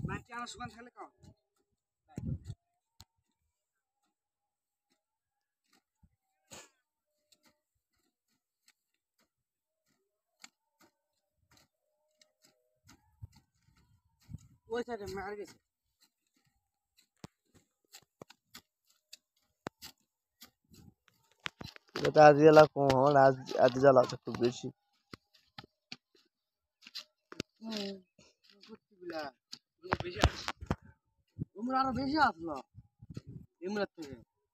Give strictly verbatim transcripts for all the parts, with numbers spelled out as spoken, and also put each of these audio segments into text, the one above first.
মাটি আনা শুকান থাকলে কাও ওই সাইডে মার গেছে এটা আজ জ্বালা কম হয় আজ আজ জ্বালা তো খুব বেশি হুম বুঝছিলা বেশি আছে তোমরা আরো বেশি আসলো ইমরাত থেকে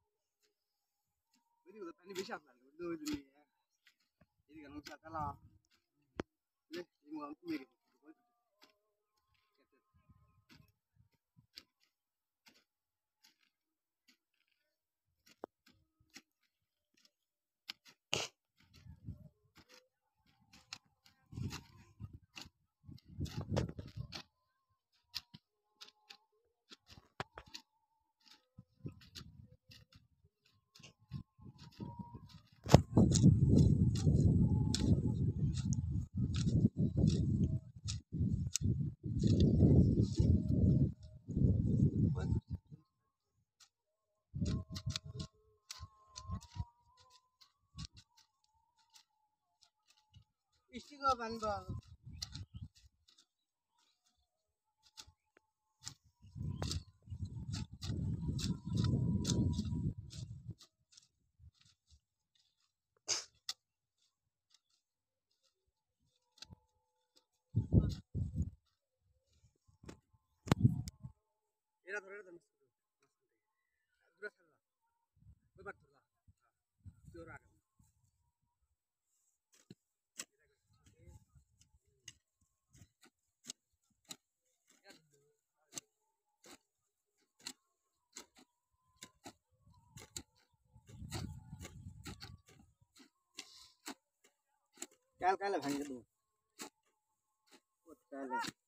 ওই দিকে পানি বেশি আসলো ওই দিকে এদিকে নৌকা চালা লে ইমরান তুমি গেছে ইস্টিগো বানবা এরা ধরে দাম দূরে ছাড়লা ওই বাট ধরলা জোর আগে কাল কাল ভাঙে দেবো কাল